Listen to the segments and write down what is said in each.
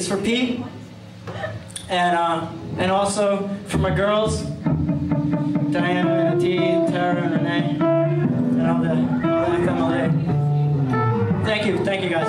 is for Pete, and also for my girls, Diana and Dee, Tara and Renee, and all the FMLA. Thank you guys.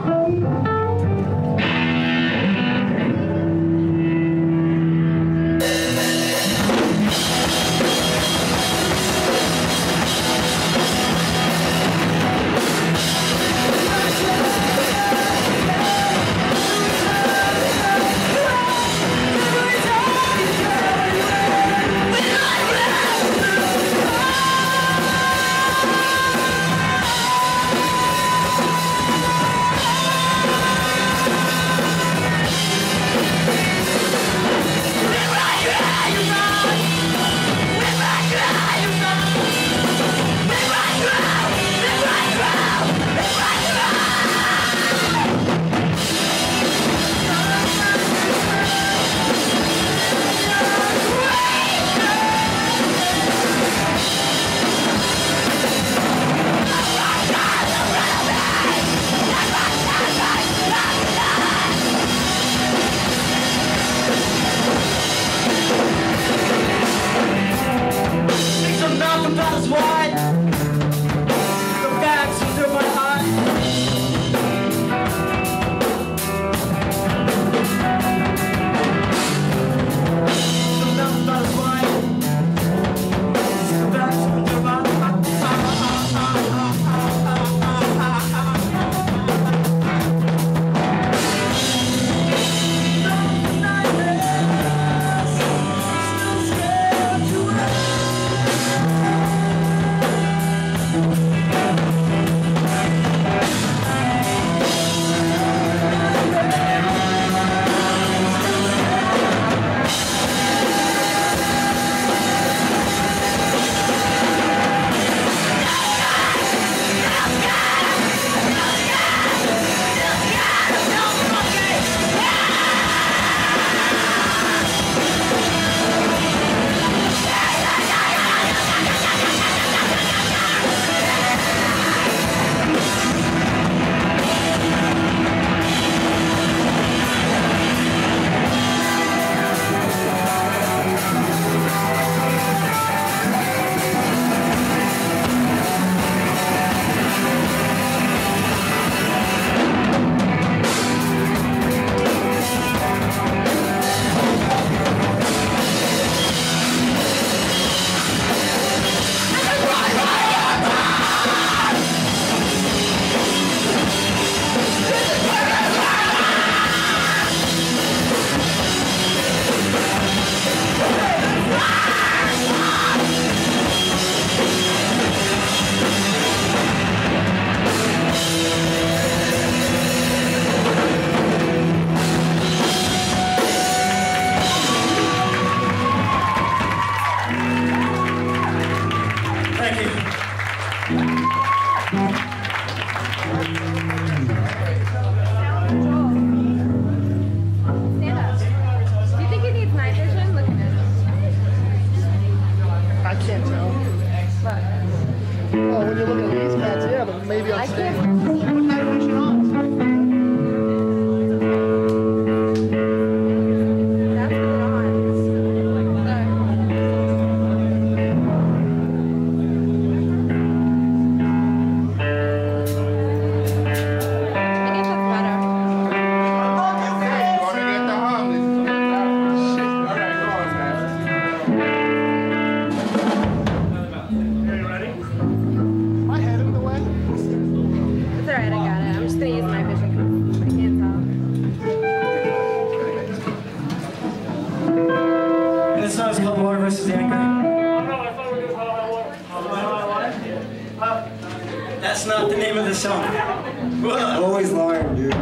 That's not the name of the song. Always lying, dude.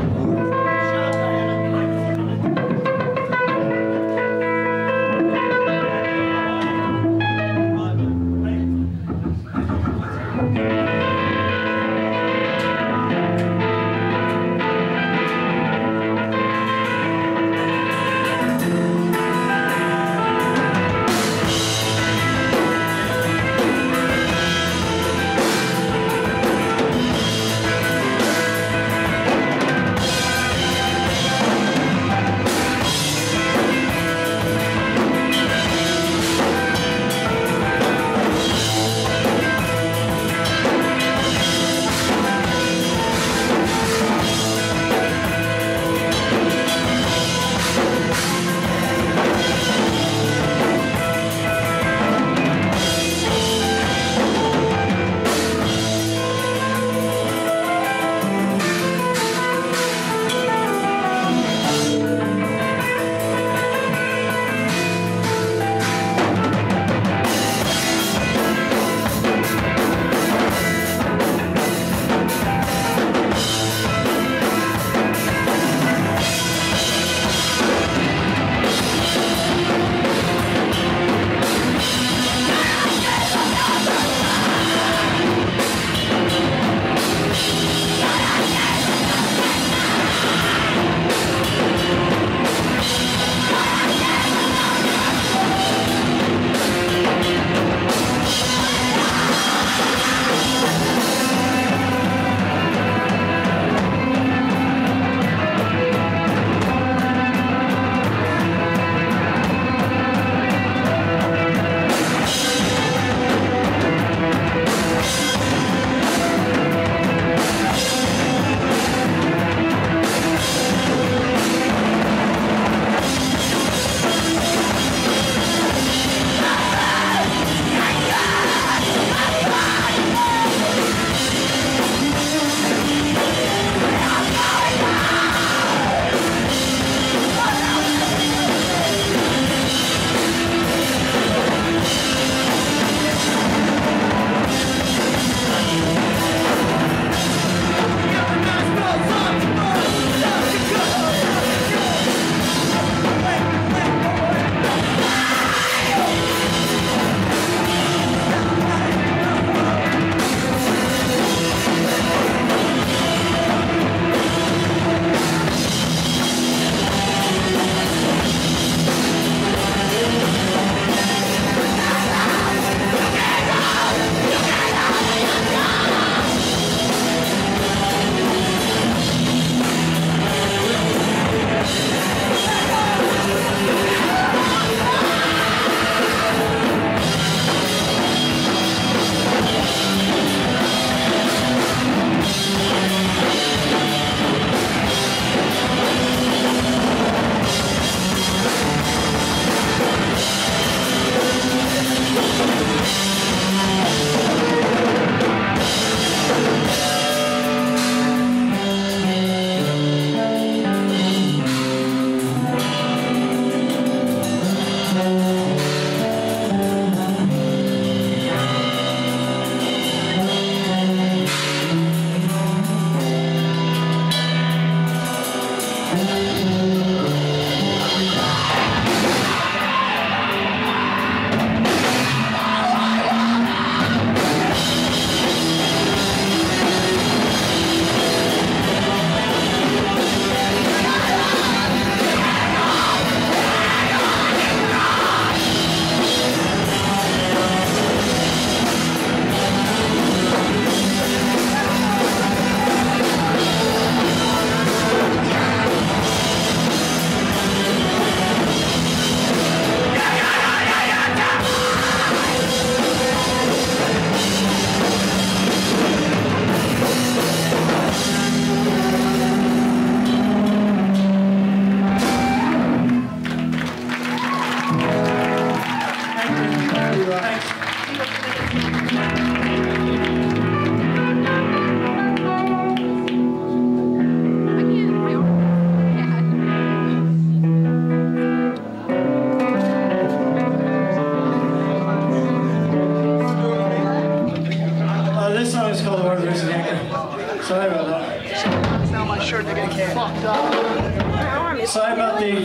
sure they get fucked up. Sorry about the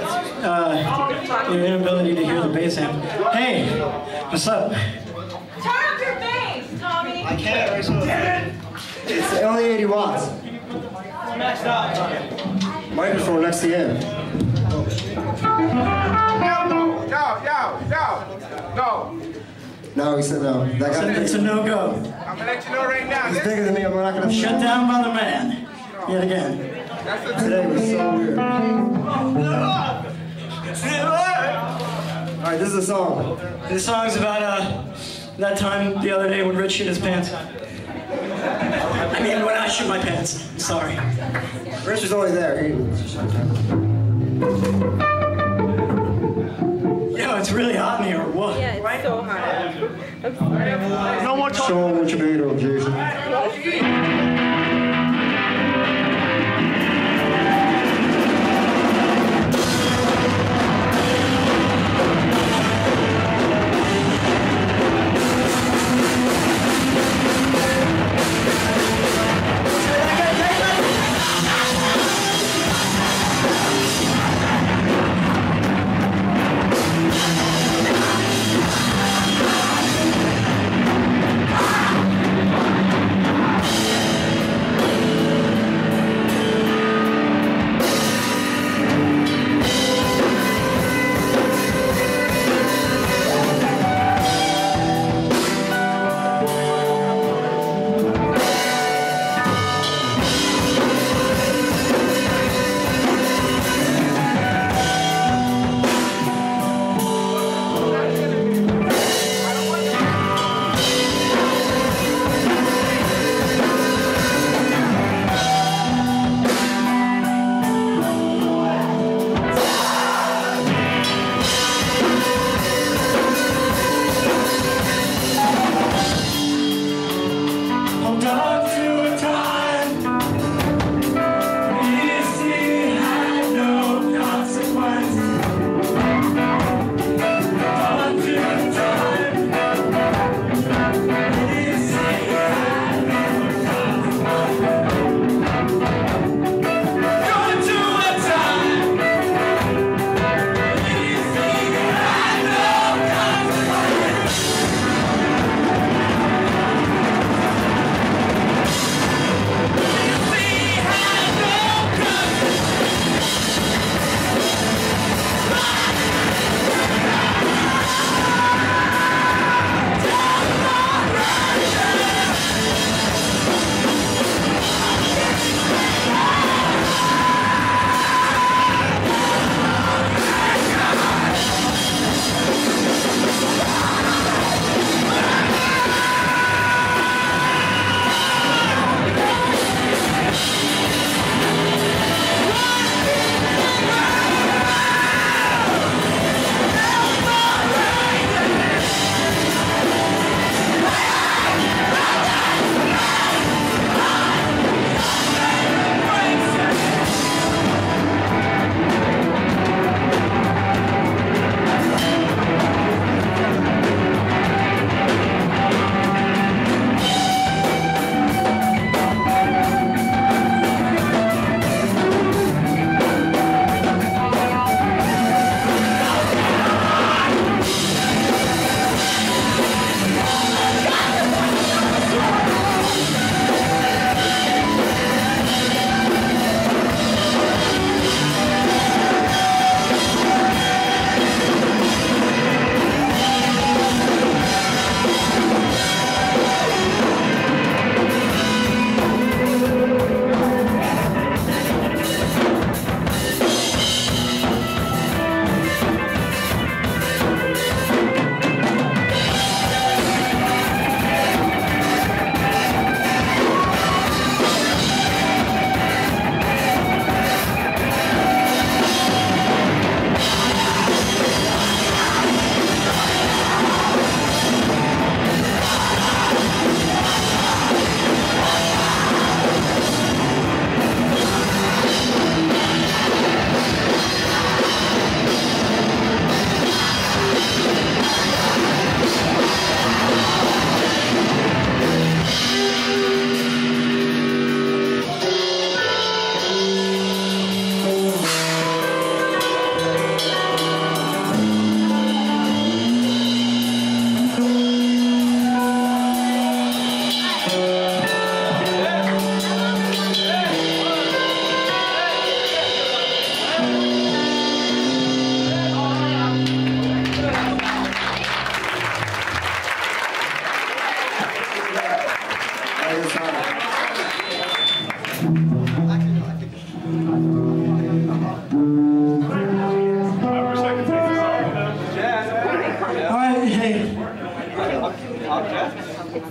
inability to hear the bass amp. Hey, what's up? Turn up your bass, Tommy. I can't. It's only 80 watts. Next up. Microphone next to him. No. No, he said no. That guy. It's a no-go. I'm gonna let you know right now. He's bigger than me. I'm not gonna. Shut down by the man. Yet again. Today was so weird. All right, this is a song. This song's about that time the other day when Rich shit his pants. I mean, when I shit my pants. Sorry. Rich was always there. Yo, it's really hot in here. What? Yeah, it's so hot. I'm sorry. No more talking. Show him what you made of, Jason.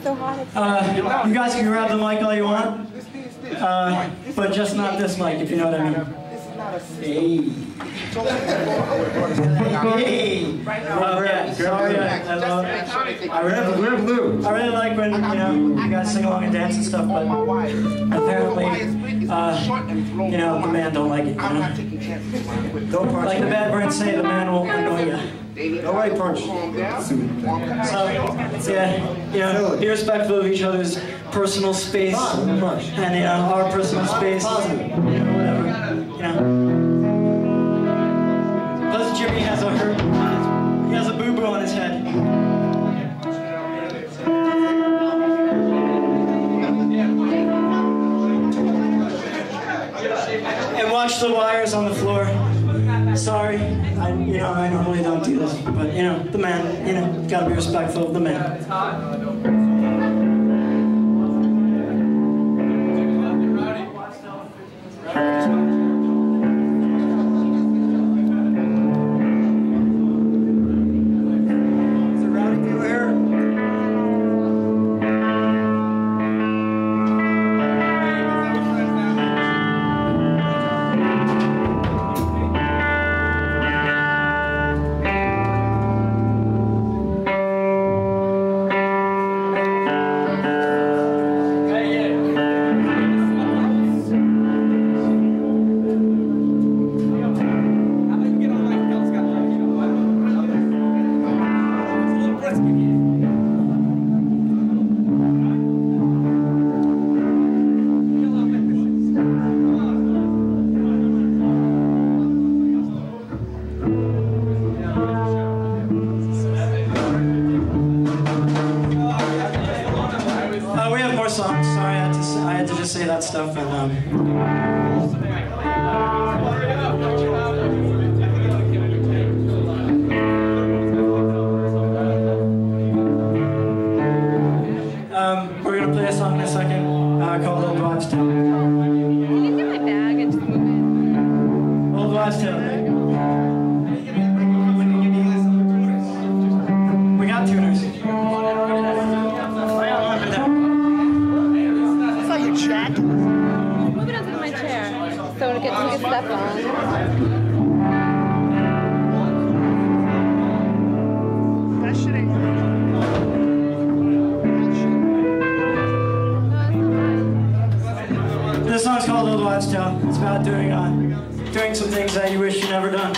so hot. You guys can grab the mic all you want, but just not this mic, if you know what I mean. Hey. Hey. Okay, sorry, We're blue. I really like when, you know, you guys sing along and dance and stuff, but apparently, you know, the man don't like it, you know? Don't punch. Like the bad birds say, the man will annoy you. Nobody punch. So, yeah, you know, be respectful of each other's personal space, and, you know, our personal space, you know, whatever, you know. Plus, Jimmy has a hurt, he has a boo-boo on his head. And watch the wires on the floor. Sorry, I normally don't do this, but you know, the man, you know, gotta be respectful of the man. We have more songs. Sorry, I had to just say that stuff. And we're gonna play a song in a second called "Old Wives' Tale." Can you get my bag and just move it? Old Wives' Tale. We got tuners. Move it onto my chair so it gets step on. That shit ain't This song's called "Old Wives' Tale." It's about doing some things that you wish you never done.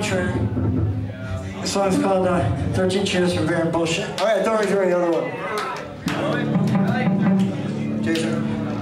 outro. The song's called 13 Cheers for Beer and Bullshit. All right, don't return the other one. Jason.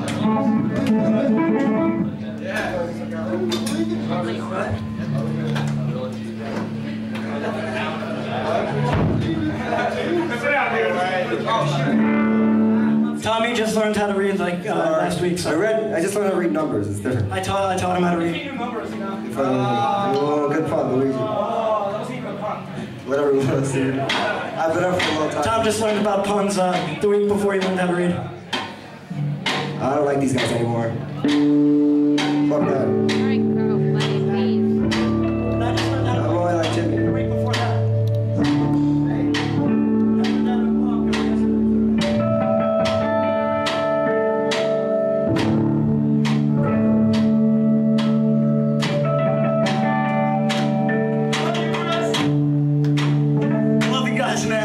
Tommy just learned how to read like last week. So I just learned how to read numbers. It's different. I taught him how to read. Oh, good fun, Luigi. Whatever it was, dude. I've been up for a long time. Tom just learned about puns the week before he learned how to read. I don't like these guys anymore. Fuck that. Alright, go. Play, please. I just learned how to I really like Jimmy. the week before that. Love you guys, man.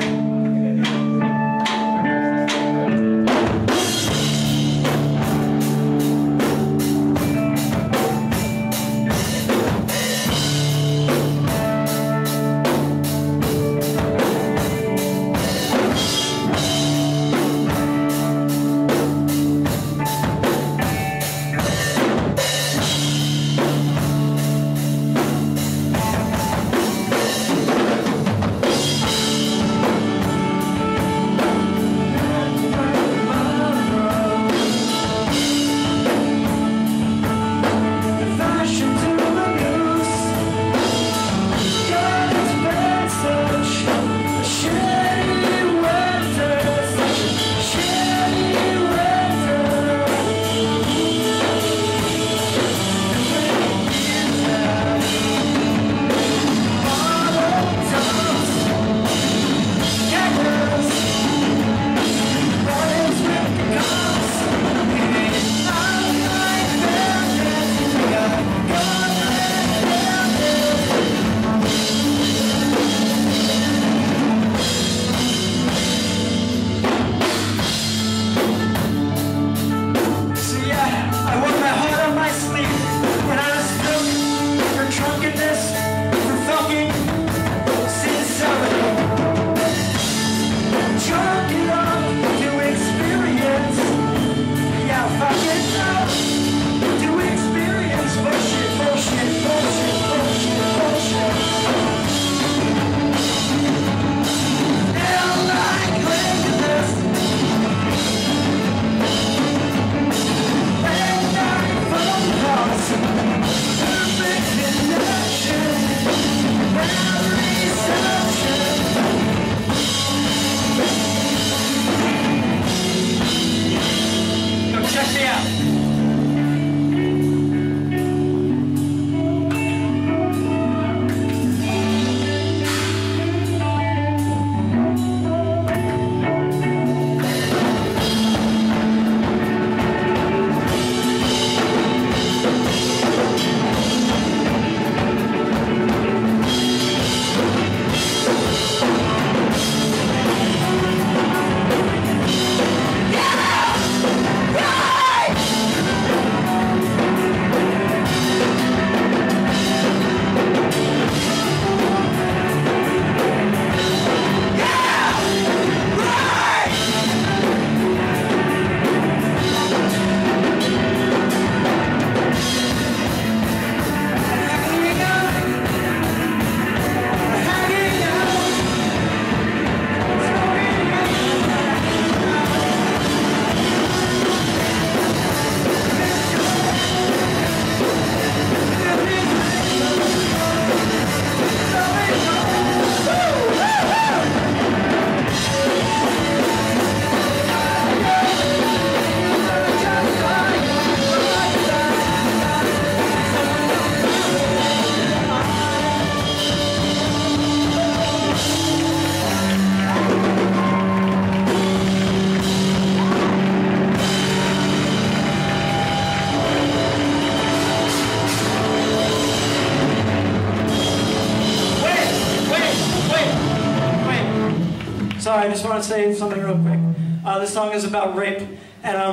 Sorry, I just want to say something real quick. This song is about rape,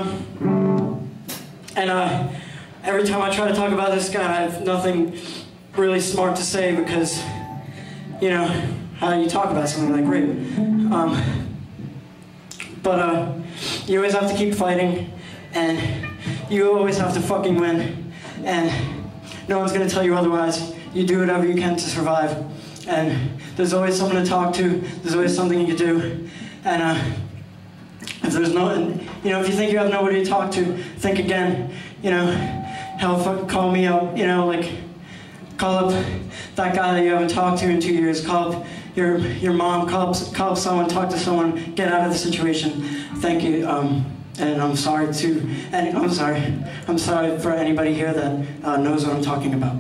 and every time I try to talk about this guy, I have nothing really smart to say because, you know, how you talk about something like rape. But you always have to keep fighting, and you always have to fucking win, and no one's gonna tell you otherwise. You do whatever you can to survive, and there's always someone to talk to, there's always something you can do, and if there's no, you know, if you think you have nobody to talk to, think again, you know, hell, call me up, you know, like, call up that guy that you haven't talked to in 2 years, call up your mom, call up someone, talk to someone, get out of the situation. Thank you, and I'm sorry for anybody here that knows what I'm talking about.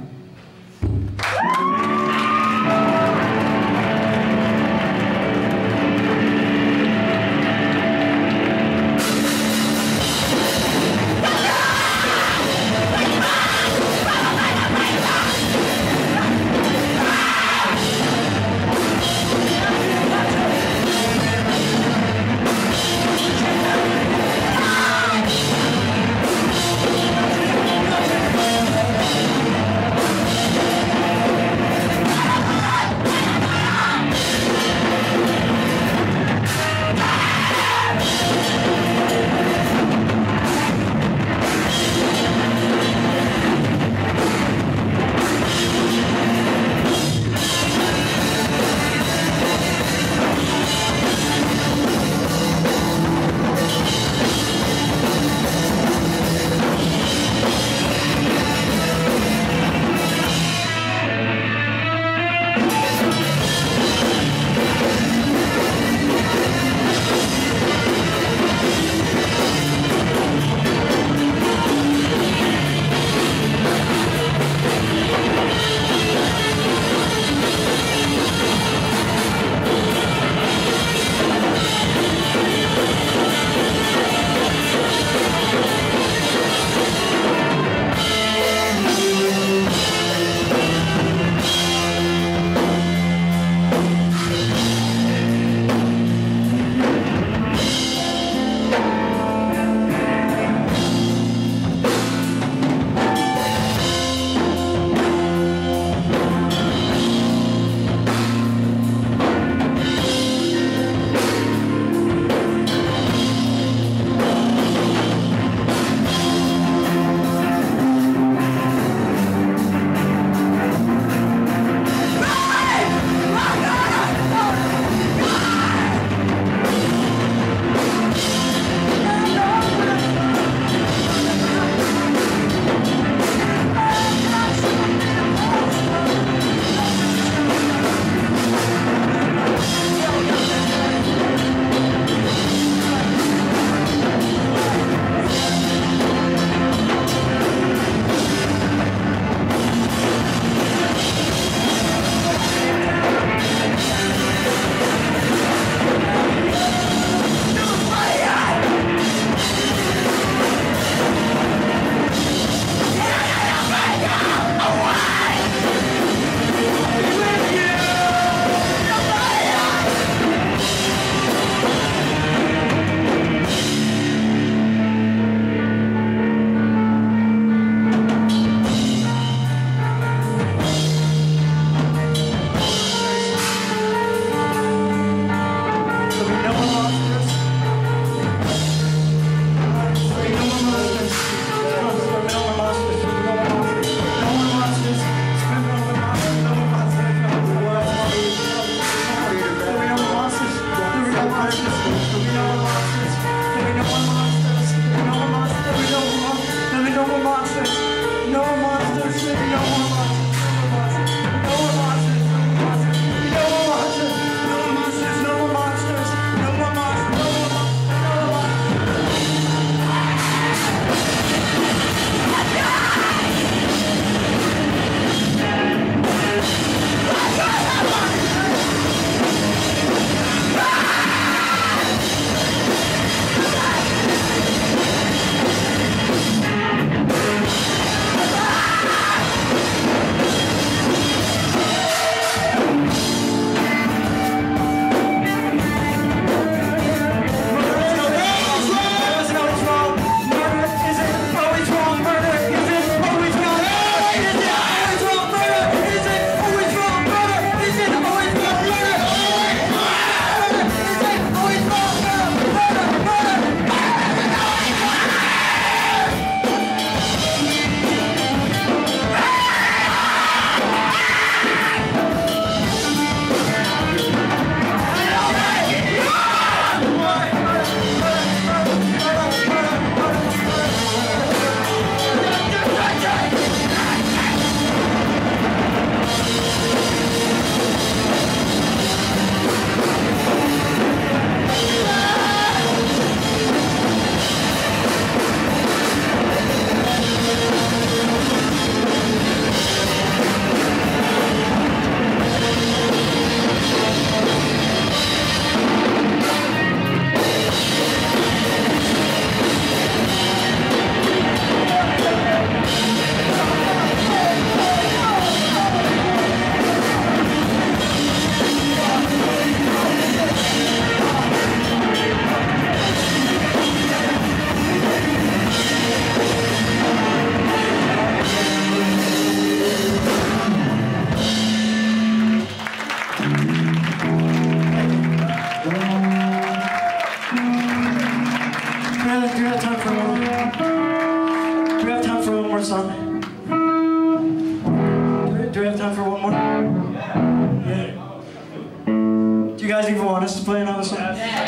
you guys even want us to play another song?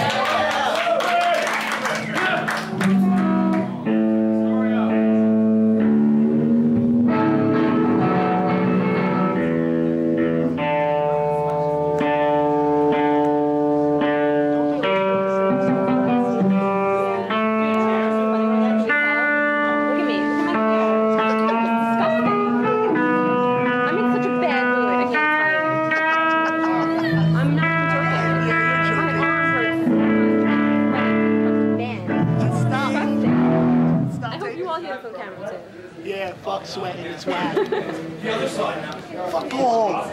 Yeah, fuck sweating, it's whack. The other side now. Fuck off.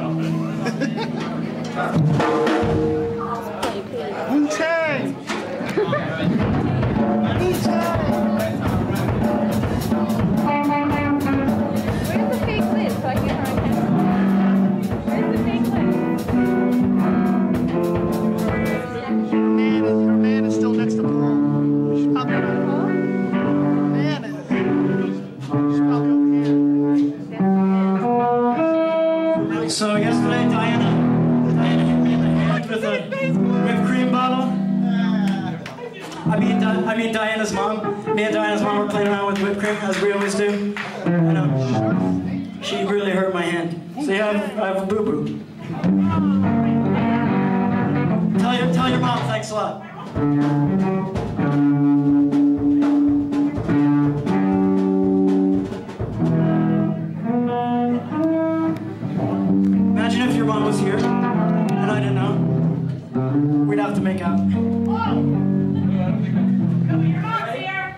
Wu-Tang! Wu-Tang! Where's the fake lid so I can get her on camera? Where's the fake lid? Her man is still next to Paul. She's probably over here. So yesterday, Diana hit me in the head with a whipped cream bottle. I mean Diana's mom. Me and Diana's mom were playing around with whipped cream, as we always do. And she really hurt my hand. So yeah, I have a boo-boo. Tell your mom thanks a lot. Imagine if your mom was here, and I didn't know. We'd have to make out. Your mom's here!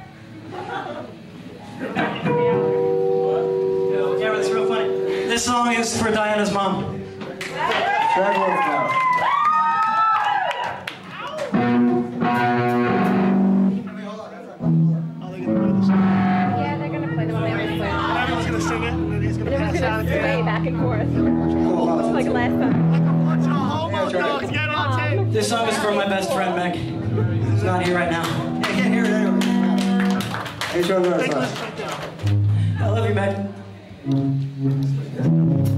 Yeah, it's real funny. This song is for Diana's mom. Yeah, they're gonna play the one they always play. Everyone's gonna sing it, and then he's gonna And pass everyone's out. gonna sway back and forth. Like last time. Homo dogs, get on tape. This song is for my best friend, Meg. He's not here right now. I can't hear it anyway. Hey, show me Take another this song. right there. I love you, Meg.